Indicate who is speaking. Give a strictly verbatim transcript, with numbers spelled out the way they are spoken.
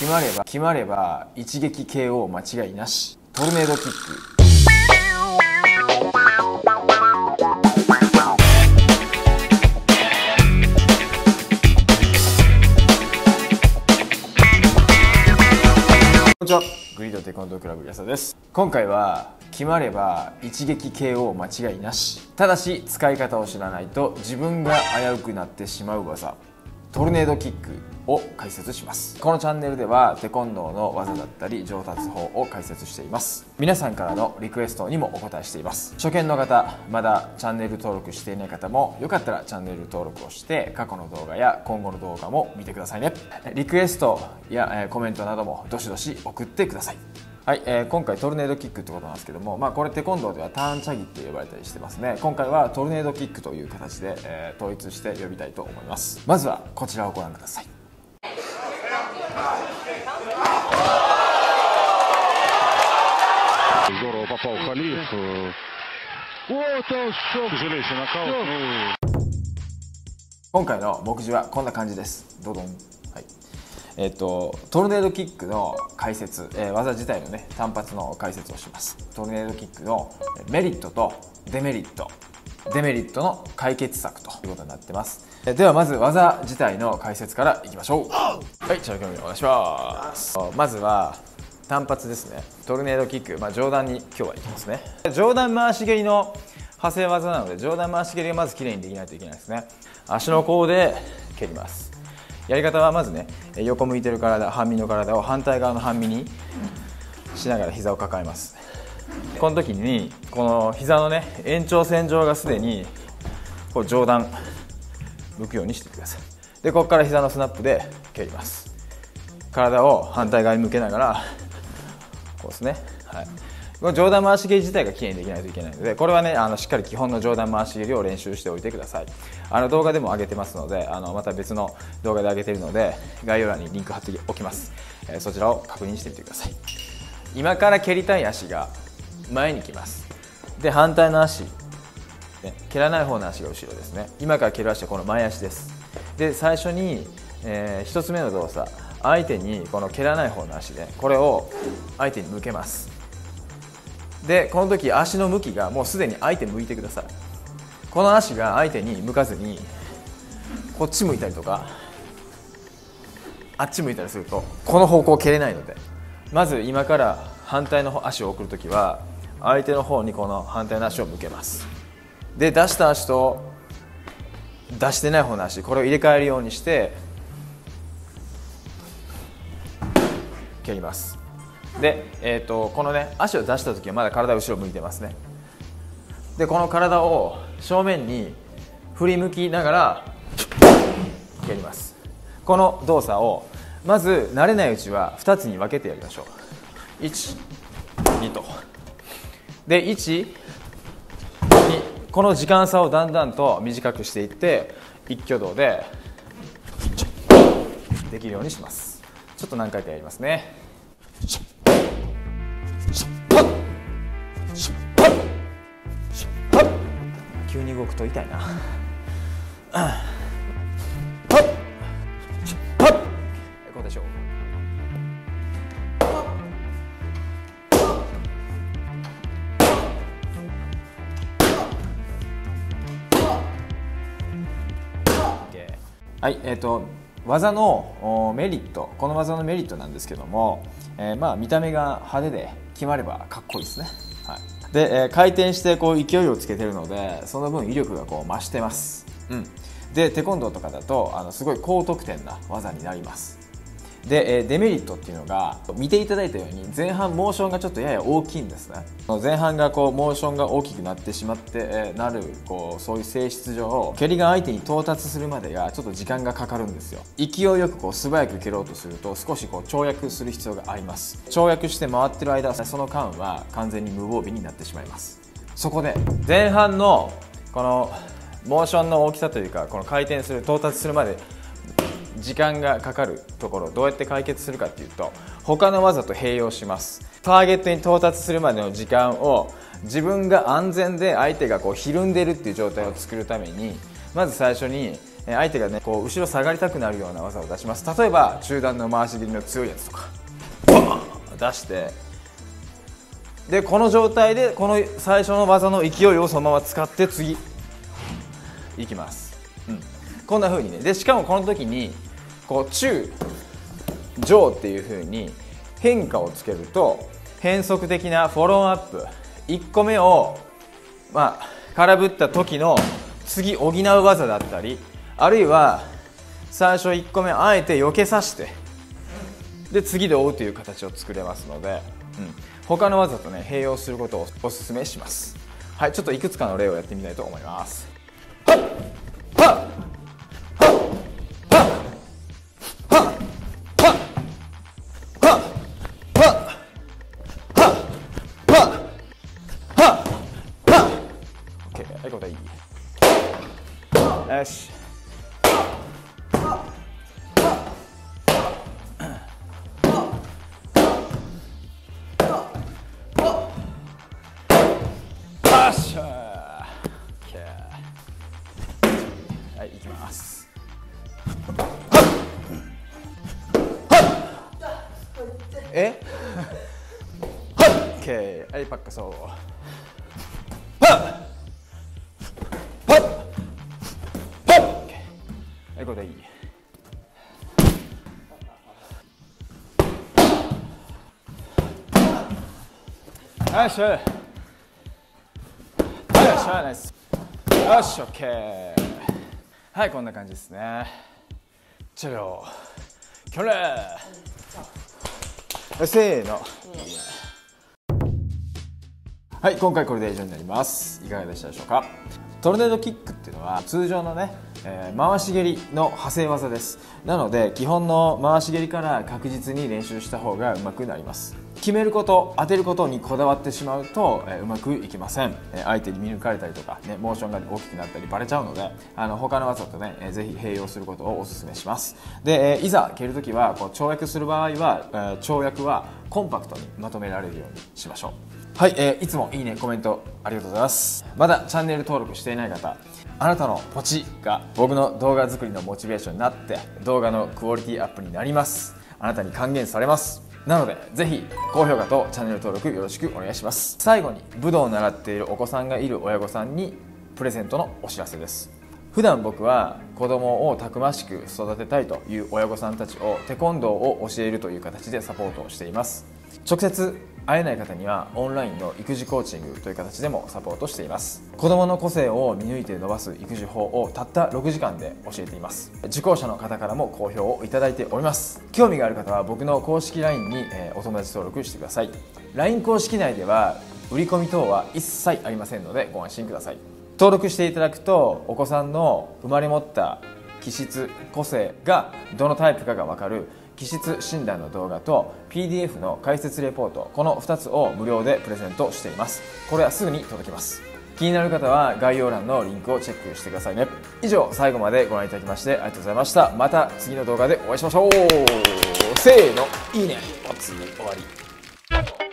Speaker 1: 決まれば決まれば一撃 ケーオー 間違いなし。トルネードキック。こんにちは、グリードテコンドークラブ安田です。今回は決まれば一撃 ケーオー 間違いなし、ただし使い方を知らないと自分が危うくなってしまう技、トルネードキックを解説します。このチャンネルではテコンドーの技だったり上達法を解説しています。皆さんからのリクエストにもお答えしています。初見の方、まだチャンネル登録していない方もよかったらチャンネル登録をして過去の動画や今後の動画も見てくださいね。リクエストやコメントなどもどしどし送ってください。はい、えー、今回トルネードキックってことなんですけども、まあ、これテコンドーではターンチャギって呼ばれたりしてますね。今回はトルネードキックという形で、えー、統一して呼びたいと思います。まずはこちらをご覧ください。今回の目次はこんな感じです。どどん。はい。えっとトルネードキックの解説、えー、技自体のね単発の解説をします。トルネードキックのメリットとデメリット、デメリットの解決策ということになってます。ではまず技自体の解説からいきましょう。はい、チャンネルお願いします。まずは単発ですね。トルネードキック、まあ、上段に今日はいきますね。上段回し蹴りの派生技なので、上段回し蹴りがまずきれいにできないといけないですね。足の甲で蹴ります。やり方はまずね、横向いてる体、半身の体を反対側の半身にしながら膝を抱えます。この時にこの膝のね延長線上がすでにこう上段向くようにしてください。でここから膝のスナップで蹴ります。体を反対側に向けながらこうですね、はい、この上段回し蹴り自体がきれいにできないといけないので、これはねあのしっかり基本の上段回し蹴りを練習しておいてください。あの動画でも上げてますので、あのまた別の動画で上げているので概要欄にリンク貼っておきます。えー、そちらを確認してみてください。今から蹴りたい足が前に来ます。で反対の足、ね、蹴らない方の足が後ろですね。今から蹴る足はこの前足です。で最初に、えー、ひとつめの動作、相手にこの蹴らない方の足でこれを相手に向けます。でこの時足の向きがもうすでに相手向いてください。この足が相手に向かずにこっち向いたりとかあっち向いたりするとこの方向蹴れないので、まず今から反対の足を送る時は相手の方にこの反対の足を向けます。で出した足と出してない方の足、これを入れ替えるようにして蹴ります。で、えー、とこのね足を出した時はまだ体後ろ向いてますね。でこの体を正面に振り向きながら蹴ります。この動作をまず慣れないうちはふたつに分けてやりましょう。いち、にと。でいち、に、この時間差をだんだんと短くしていって一挙動でできるようにします。ちょっと何回かやりますね。急に動くと痛いな。こうでしょう。はい、えーと技のメリット、この技のメリットなんですけども、えー、まあ見た目が派手で決まればかっこいいですね。はい、で、えー、回転してこう勢いをつけてるのでその分威力がこう増してます。うん、でテコンドーとかだとあのすごい高得点な技になります。で、えー、デメリットっていうのが見ていただいたように前半モーションがちょっとやや大きいんですね。前半がこうモーションが大きくなってしまって、えー、なるこうそういう性質上蹴りが相手に到達するまでがちょっと時間がかかるんですよ。勢いよくこう素早く蹴ろうとすると少しこう跳躍する必要があります。跳躍して回ってる間その間は完全に無防備になってしまいます。そこで前半のこのモーションの大きさというかこの回転する到達するまで時間がかかるところをどうやって解決するかっていうと他の技と併用します。ターゲットに到達するまでの時間を自分が安全で相手がこうひるんでるっていう状態を作るためにまず最初に相手がねこう後ろ下がりたくなるような技を出します。例えば中段の回し蹴りの強いやつとかバーン出して、でこの状態でこの最初の技の勢いをそのまま使って次いきます、うん、こんな風にね。でしかもこの時にこう中上っていう風に変化をつけると変則的なフォローアップ、いっこめをまあ空振った時の次補う技だったり、あるいは最初いっこめあえて避けさしてで次で追うという形を作れますので、うん、他の技とね併用することをおすすめします。はい、ちょっといくつかの例をやってみたいと思います。はっはっはっはっはっはっはっはっはっはっはっ OK、 はい、これいい。よし、はい、行きます。えはい、オッケー。はい、パッカそう。はい、これでいい。よし、はい、よっしゃ、ナイス。よし、オッケー。はい、こんな感じですね。チャローキョレーせーの、はい、今回これで以上になります。いかがでしたでしょうか。トルネードキックっていうのは通常のね、えー、回し蹴りの派生技です。なので基本の回し蹴りから確実に練習した方がうまくなります。決めること、当てることにこだわってしまうと、えー、うまくいきません。えー、相手に見抜かれたりとか、ね、モーションが大きくなったりバレちゃうので、あの他の技とね、えー、ぜひ併用することをお勧めします。で、えー、いざ蹴るときはこう跳躍する場合は、えー、跳躍はコンパクトにまとめられるようにしましょう。はい、えー、いつもいいね、コメントありがとうございます。まだチャンネル登録していない方、あなたのポチが僕の動画作りのモチベーションになって動画のクオリティアップになります。あなたに還元されます。なのでぜひ高評価とチャンネル登録よろしくお願いします。最後に武道を習っているお子さんがいる親御さんにプレゼントのお知らせです。普段僕は子供をたくましく育てたいという親御さんたちをテコンドーを教えるという形でサポートをしています。直接会えない方にはオンラインの育児コーチングという形でもサポートしています。子どもの個性を見抜いて伸ばす育児法をたったろくじかんで教えています。受講者の方からも好評をいただいております。興味がある方は僕の公式 ライン にお友達登録してください。 ライン 公式内では売り込み等は一切ありませんのでご安心ください。登録していただくとお子さんの生まれ持った気質、個性がどのタイプかが分かる気質診断の動画と ピーディーエフ の解説レポート、このふたつを無料でプレゼントしています。これはすぐに届きます。気になる方は概要欄のリンクをチェックしてくださいね。以上、最後までご覧いただきましてありがとうございました。また次の動画でお会いしましょう。せーの、いいね、おつ終わり。